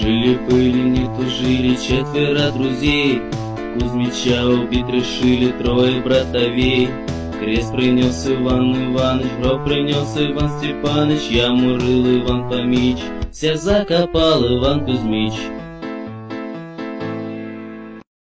Жили-были, не тужили четверо друзей, Кузьмича убить решили трое братовей. Крест принес Иван Иваныч, гроб принес Иван Степаныч, яму рыл Иван Фомич, всех закопал Иван Кузьмич.